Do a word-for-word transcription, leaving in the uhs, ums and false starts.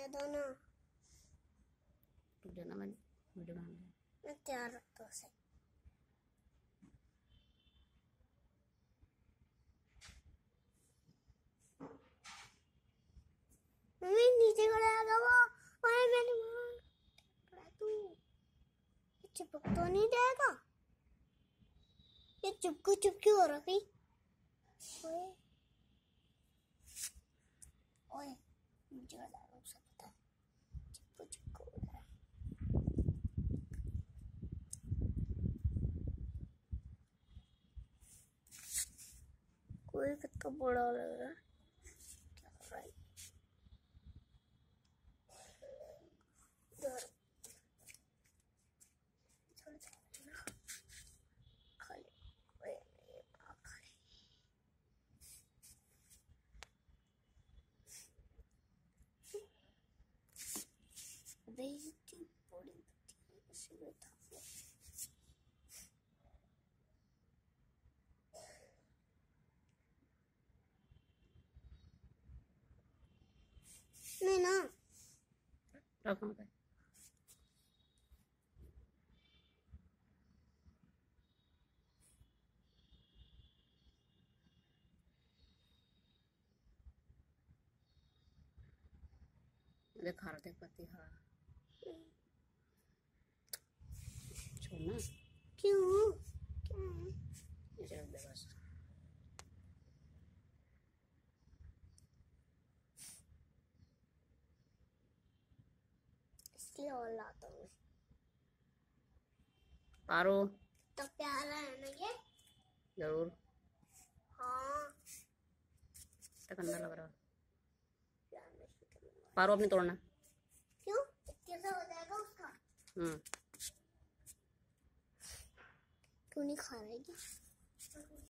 दे दो ना। रुक जाना, मैं वीडियो बना रहा मैं तैयार रखता हूँ उसे। मम्मी नीचे खड़ा है वो। ओए मैंने मार तू ये चिपक तो नहीं जाएगा। ये चिपकू चिपकी हो रखी। ओए ओए नीचे खड़ा है, उसे पता है चिपकू चिपकू हो रहा है। कोई कितना बड़ा लग रहा है। क्या कर रहा है इधर? थोड़ा सा ना खाली। ओए मेरे माँ खाली। अबे इतनी बड़ी बत्ती ऐसे बैठा हुआ। नहीं ना रखो पे। दिखा रहा, देख पत्ती खा रहा। छोड़ना। क्यों क्यों नीचे रख दे बस। इसलिए और लाता हूँ। पारो तो प्यारा है ना ये। जरूर। हाँ तक अंदर लग रहा। प्यार में से करूँगा। पारो अपनी तोड़ना। क्यों कैसा हो जाएगा उसका? हम्म क्यों नहीं खा रहा है?